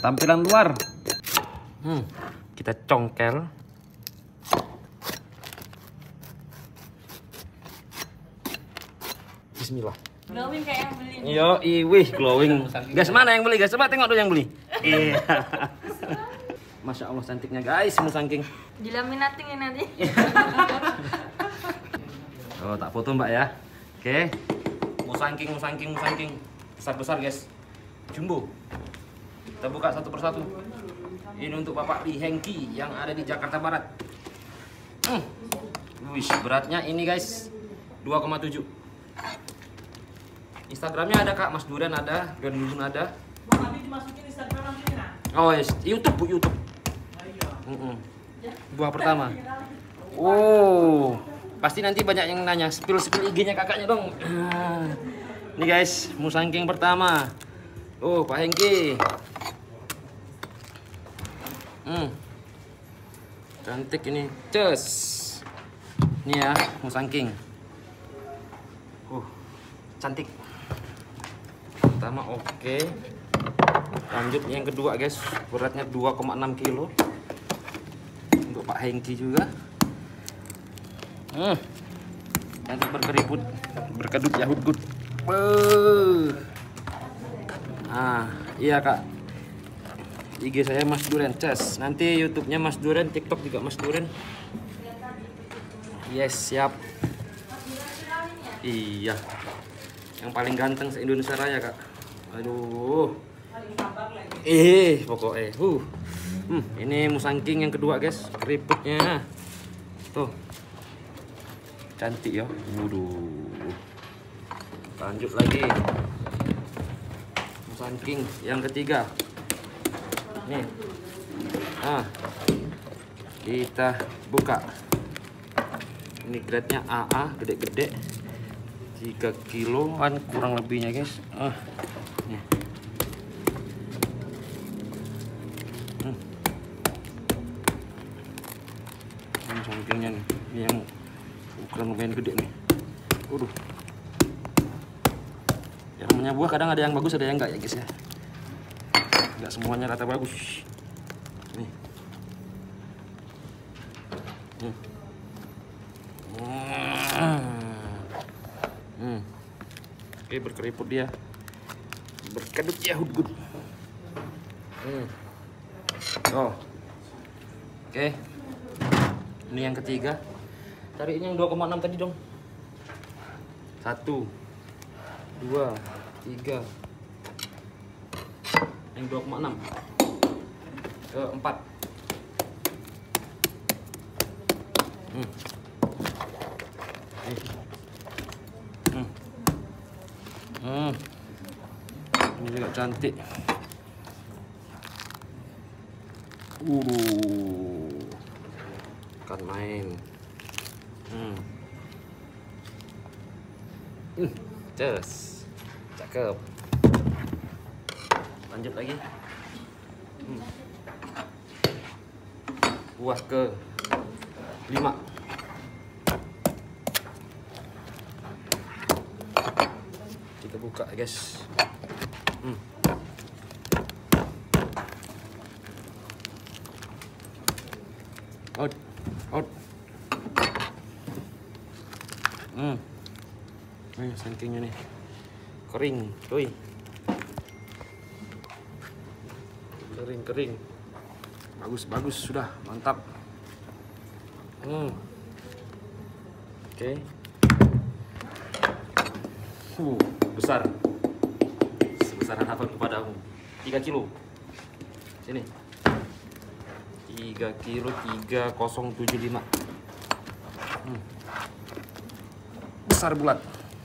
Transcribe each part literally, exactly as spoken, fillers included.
tampilan luar. Hmm, kita congkel. Bismillah. Glowing kayak yang beli. Yo, iwih glowing. Guys, mana yang beli guys? Coba tengok dulu yang beli. Iya. Masya Allah cantiknya guys, musangking. Dilaminating ini nanti. Oh, tak foto mbak ya. Oke. Musangking, musangking, musangking. Besar-besar guys. Jumbo. Kita buka satu persatu. Ini untuk Bapak Lee Hengki yang ada di Jakarta Barat. Hmm. Wih, beratnya ini guys dua koma tujuh. Instagramnya ada Kak, Mas Duren ada, Gendun ada. Nanti dimasukin Instagram nanti nah. Oh yes, YouTube Bu, YouTube. Mm -mm. Buah pertama. Oh, pasti nanti banyak yang nanya spill spill I G-nya kakaknya dong. Ini guys, musangking pertama. Oh, Pak Hengki. Hmm. Cantik ini. Cus. Ini ya, musangking. Uh, cantik. Pertama oke. Lanjut yang kedua guys, beratnya dua koma enam kilo. Untuk Pak Hengki juga. Hmm. Cantik berkeriput, berkedut ya hudgut. Ah, iya Kak. I G saya Mas Duren Ces. Nanti YouTube-nya Mas Duren, TikTok juga Mas Duren. Yes, siap. Iya. Yang paling ganteng se-Indonesia Raya, Kak. Aduh. Eh, pokoknya. Uh. Hmm, ini musangking yang kedua, guys. Keriputnya. Tuh. Cantik ya. Waduh. Lanjut lagi. Musangking yang ketiga. Nih. Ah. Kita buka. Ini grade-nya A A, gede-gede. tiga kiloan kurang lebihnya, guys. Ah. Nih. Hmm. Ini sampingnya nih. Ini yang ukuran lumayan gede nih. Waduh. Yang namanya buah kadang ada yang bagus, ada yang enggak ya, guys ya. Enggak semuanya rata bagus. Nih. Hmm. Hmm. Oke, berkeriput dia. Berkedut ya hudgut. Hmm. Oh. Oke. Ini yang ketiga. Cari ini yang dua koma enam tadi dong. Satu. Dua. Tiga. Yang dua koma enam. Keempat. Hmm. Hmm. Hmm. Ini juga cantik. Uh, kan main. Hmm. Hmm. Cus. Cakep. Lanjut lagi. Hmm. Buah ke lima. Kita buka, guys. Hmm. Out, out. Hmm. Nih sankingnya nih. Kering, cuy. Kering, kering. Bagus, bagus sudah, mantap. Hmm. Oke. Okay. Uh, besar. Sebesar harapan kepadamu. tiga kilo. Sini. tiga kilo tiga nol tujuh lima. Hmm. Besar bulat.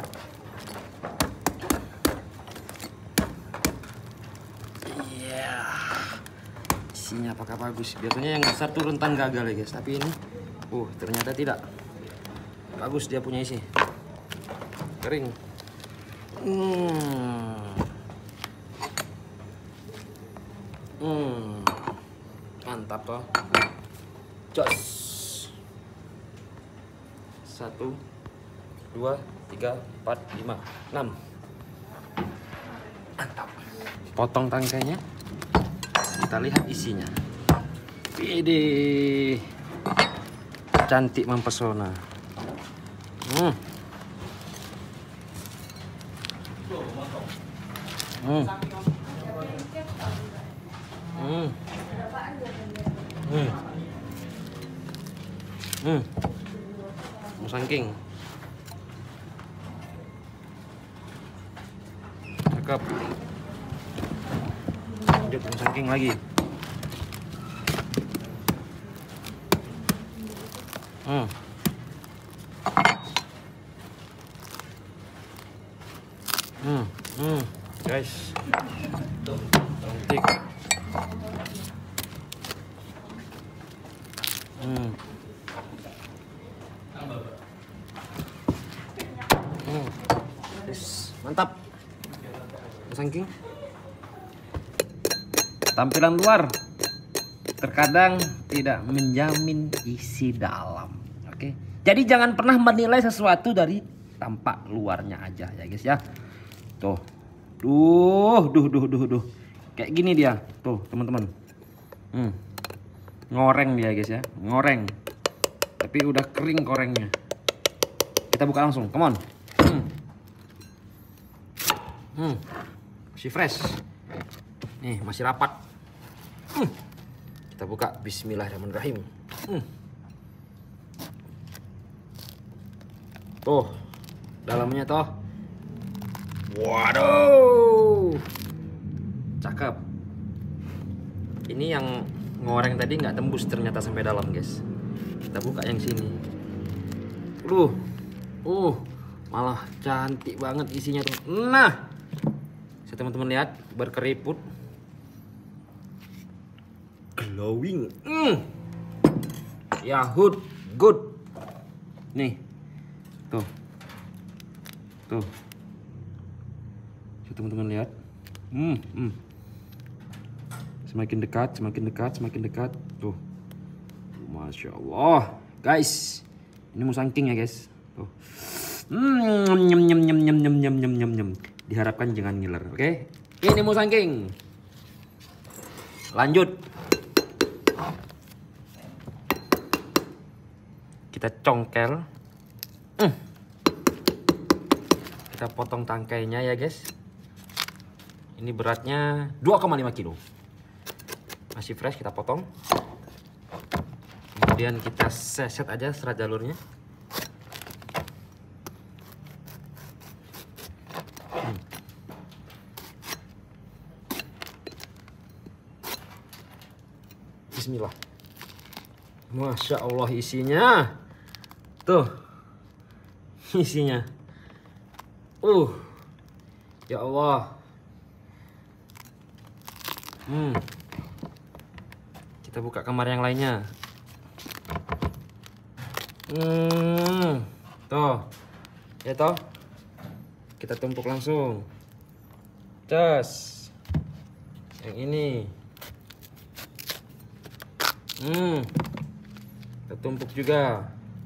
Iya. Yeah. Isinya apakah bagus? Biasanya yang besar tuh rentan gagal ya, guys. Tapi ini uh, ternyata tidak. Bagus dia punya isi. Kering. Hmm. Hmm. Mantap toh. Jos. Satu, dua, tiga, empat, lima, enam. Mantap. Potong tangkainya. Kita lihat isinya. Widih, cantik mempesona. Hmm. Hmm. Hmm. Hmm. Hmm. Musangking. Cakep. Lanjut musangking lagi. Hmm. Hmm. Hmm. Guys. Tuh, cantik. Hmm. Hmm. Yes. Mantap. Musangking. Tampilan luar terkadang tidak menjamin isi dalam. Oke. Jadi jangan pernah menilai sesuatu dari tampak luarnya aja ya guys ya. Tuh. Duh, duh, duh, duh, duh. Kayak gini dia. Tuh, teman-teman. Hmm. Ngoreng dia guys ya. Ngoreng. Tapi udah kering korengnya. Kita buka langsung. Come on. Hmm. Hmm. Masih fresh. Nih, masih rapat. Hmm. Kita buka. Bismillahirrahmanirrahim. Hmm. Tuh, dalamnya toh. Waduh, cakep. Ini yang ngoreng tadi nggak tembus ternyata sampai dalam guys. Kita buka yang sini. Duh, uh, malah cantik banget isinya tuh. Nah, bisa teman-teman lihat berkeriput, glowing. Hmm. Yahut good. Nih, tuh, tuh. Teman-teman lihat, hmm, hmm. Semakin dekat, semakin dekat, semakin dekat, tuh, masya Allah, guys, ini musangking ya guys, tuh, hmm, nyem nyem nyem nyem nyem nyem nyem nyem nyem, diharapkan jangan ngiler, oke? Okay? Ini musangking, lanjut, kita congkel, hmm. Kita potong tangkainya ya guys. Ini beratnya dua koma lima kilo. Masih fresh, kita potong. Kemudian kita seset aja serat jalurnya. Hmm. Bismillah. Masya Allah isinya. Tuh. Isinya. Uh. Ya Allah. Hmm. Kita buka kamar yang lainnya. Hmm. Tuh. Ya toh. Kita tumpuk langsung. Cas. Yang ini. Hmm. Kita tumpuk juga.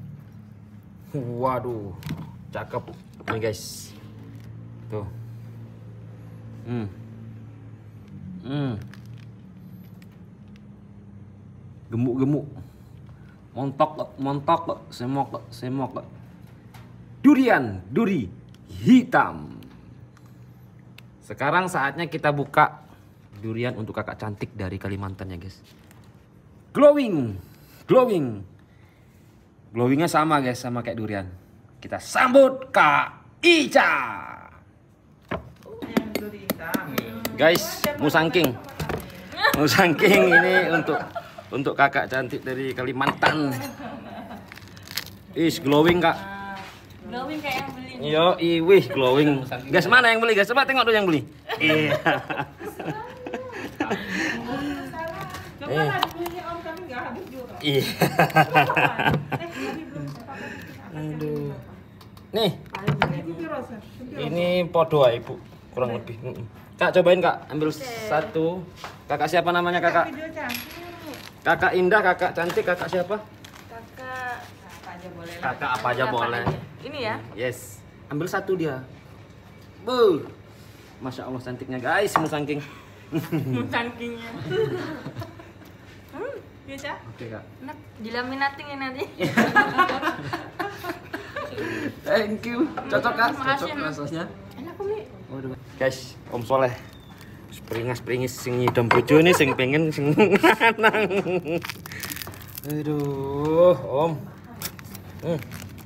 Waduh. Cakep. Nih guys. Tuh. Hmm. Hmm. Gemuk-gemuk, montok, montok, semok, semok. Durian, duri hitam. Sekarang saatnya kita buka durian untuk kakak cantik dari Kalimantan ya guys. Glowing, glowing, glowingnya sama guys, sama kayak durian. Kita sambut Kak Ica. Guys, musangking, musangking ini untuk untuk kakak cantik dari Kalimantan. Is glowing kak. Glowing kayak yang beli. Yo, iwih glowing. Guys mana yang beli guys? Coba tengok dulu yang beli. Iya. Coba lah dibelinya om tapi nggak habis juga. Iya. Aduh. Nih. Ini podo ibu kurang lebih. Kak cobain kak, ambil satu. Kakak siapa namanya kakak? Kakak Indah, kakak cantik, kakak siapa? Kakak apa aja boleh. Kakak apa aja boleh. Ini ya? Yes. Ambil satu dia. Bu. Masya Allah cantiknya guys, musangking. Musangkingnya. Hmm, bisa. Oke kak. Enak, dilaminating ya nanti. Thank you. Cocok kak. Terima kasih, Cocok Mas. rasanya. Enak umi. Waduh. Guys, Om Soleh. Springas-springis sing nyidam bojo nih sing pengen sing lanang. Aduh, Om. Hmm.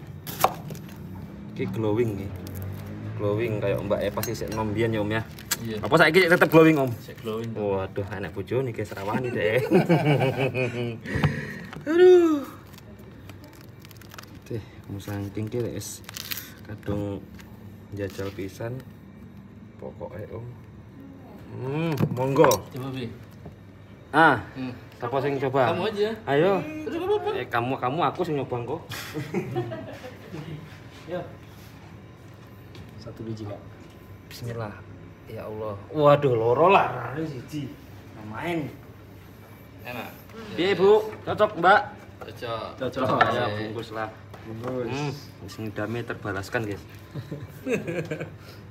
Iki glowing nih. Glowing kayak Mbak Eva sih sik nom biyen ya Om ya. Iya. Apa saiki tetep glowing Om? Sik glowing. Waduh, anak bojo nih guys rawani deh. Aduh. Teh, musangking ki wis kadung jajal pisan. Pokoke Om. Hmm, monggo. Coba Bi. Ah, Hmm. siapa sing coba? Kamu aja. Ayo. Udah apa-apa. Eh, kamu kamu aku sing nyoba engko. Ya. Satu biji, Kak. Bismillah. Ya Allah. Waduh, loro lah rare siji. Main. Enak. Piye, Bu? Cocok, Mbak? Cocok. Cocok. Ya, bungkus lah. Bungkus. Hmm, wis ngidame terbalaskan, guys.